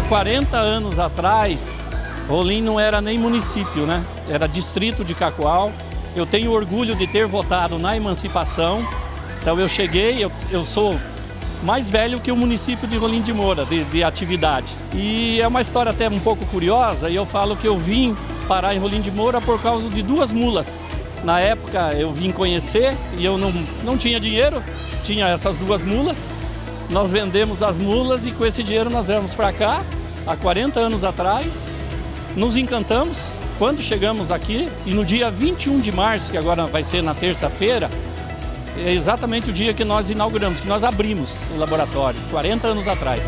40 anos atrás, Rolim não era nem município, né? Era distrito de Cacoal. Eu tenho orgulho de ter votado na emancipação. Então eu cheguei, eu sou mais velho que o município de Rolim de Moura, de atividade. E é uma história até um pouco curiosa, e eu falo que eu vim parar em Rolim de Moura por causa de 2 mulas. Na época eu vim conhecer e eu não tinha dinheiro, tinha essas 2 mulas. Nós vendemos as mulas e com esse dinheiro nós viemos para cá, há 40 anos atrás. Nos encantamos quando chegamos aqui e no dia 21 de março, que agora vai ser na terça-feira, é exatamente o dia que nós inauguramos, que nós abrimos o laboratório, 40 anos atrás.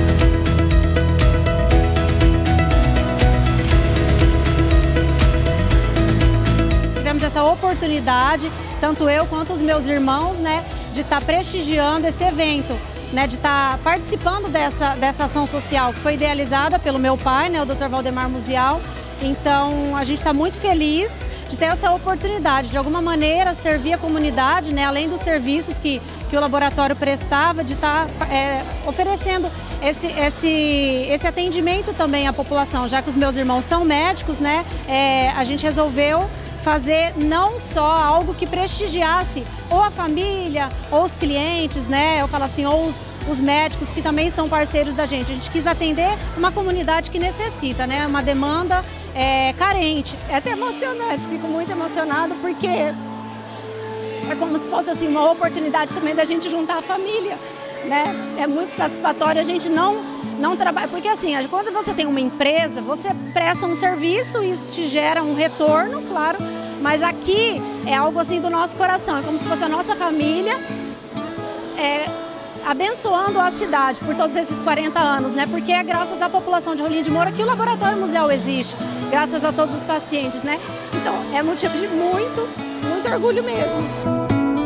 Tivemos essa oportunidade, tanto eu quanto os meus irmãos, né, de estar prestigiando esse evento, né, de estar participando dessa ação social que foi idealizada pelo meu pai, né, o Dr. Valdemar Musial. Então, a gente está muito feliz de ter essa oportunidade, de alguma maneira, servir a comunidade, né, além dos serviços que o laboratório prestava, de estar oferecendo esse atendimento também à população. Já que os meus irmãos são médicos, né, a gente resolveu fazer não só algo que prestigiasse ou a família, ou os clientes, né? Eu falo assim, ou os médicos que também são parceiros da gente. A gente quis atender uma comunidade que necessita, né? Uma demanda carente. É até emocionante, fico muito emocionado porque é como se fosse assim, uma oportunidade também da gente juntar a família, né? É muito satisfatório a gente não trabalha, porque assim, quando você tem uma empresa, você presta um serviço e isso te gera um retorno, claro, mas aqui é algo assim do nosso coração, é como se fosse a nossa família abençoando a cidade por todos esses 40 anos, né? Porque é graças à população de Rolim de Moura que o Laboratório Museal existe, graças a todos os pacientes, né? Então, é motivo de muito orgulho mesmo.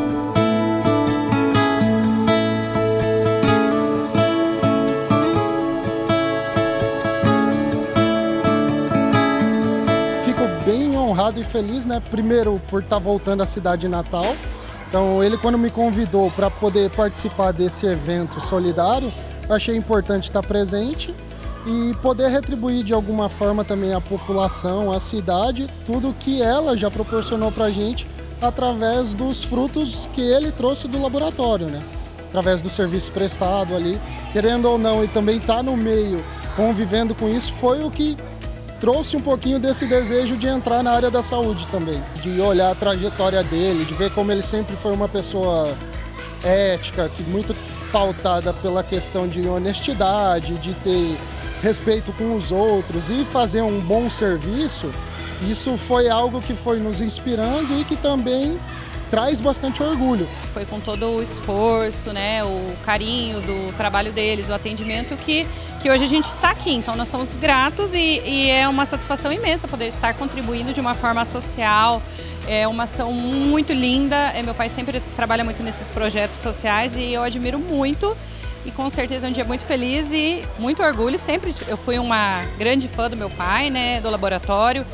Bem honrado e feliz, né? Primeiro por estar voltando à cidade natal. Então ele, quando me convidou para poder participar desse evento solidário, eu achei importante estar presente e poder retribuir de alguma forma também à população, à cidade, tudo que ela já proporcionou para a gente através dos frutos que ele trouxe do laboratório, né? Através do serviço prestado ali, querendo ou não, e também estar no meio, convivendo com isso, foi o que trouxe um pouquinho desse desejo de entrar na área da saúde também, de olhar a trajetória dele, de ver como ele sempre foi uma pessoa ética, que muito pautada pela questão de honestidade, de ter respeito com os outros e fazer um bom serviço. Isso foi algo que foi nos inspirando e que também traz bastante orgulho. Foi com todo o esforço, né, o carinho do trabalho deles, o atendimento que hoje a gente está aqui. Então nós somos gratos e é uma satisfação imensa poder estar contribuindo de uma forma social. É uma ação muito linda. Meu pai sempre trabalha muito nesses projetos sociais e eu admiro muito. E com certeza é um dia muito feliz e muito orgulho. Sempre eu fui uma grande fã do meu pai, né, do laboratório.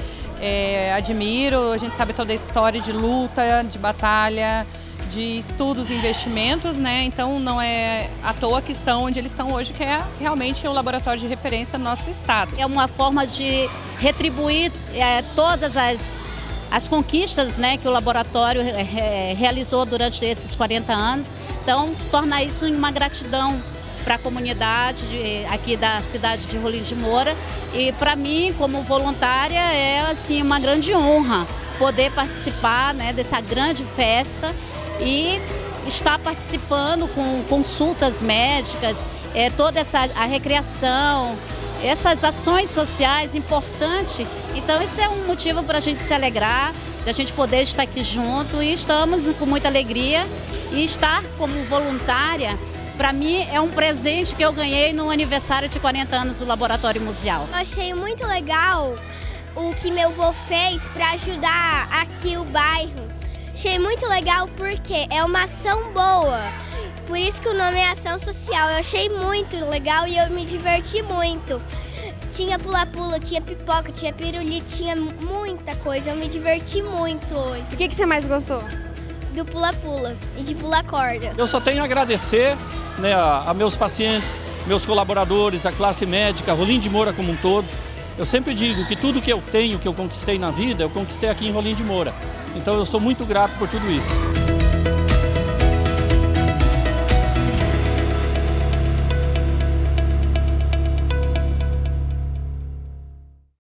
Admiro, a gente sabe toda a história de luta, de batalha, de estudos e investimentos, né? Então não é à toa que estão onde eles estão hoje, que é realmente um laboratório de referência no nosso estado. É uma forma de retribuir todas as conquistas, né, que o laboratório realizou durante esses 40 anos. Então, tornar isso uma gratidão para a comunidade aqui da cidade de Rolim de Moura. E para mim, como voluntária, é assim, uma grande honra poder participar, né, dessa grande festa e estar participando com consultas médicas, toda a recreação, essas ações sociais importantes. Então isso é um motivo para a gente se alegrar, de a gente poder estar aqui junto, e estamos com muita alegria. E estar como voluntária, para mim, é um presente que eu ganhei no aniversário de 40 anos do Laboratório Museal. Eu achei muito legal o que meu avô fez para ajudar aqui o bairro. Achei muito legal porque é uma ação boa, por isso que o nome é Ação Social. Eu achei muito legal e eu me diverti muito. Tinha pula-pula, tinha pipoca, tinha pirulito, tinha muita coisa, eu me diverti muito hoje. O que você mais gostou? Do pula-pula e de pular corda. Eu só tenho a agradecer, né, a meus pacientes, meus colaboradores, a classe médica, Rolim de Moura como um todo. Eu sempre digo que tudo que eu tenho, que eu conquistei na vida, eu conquistei aqui em Rolim de Moura. Então eu sou muito grato por tudo isso.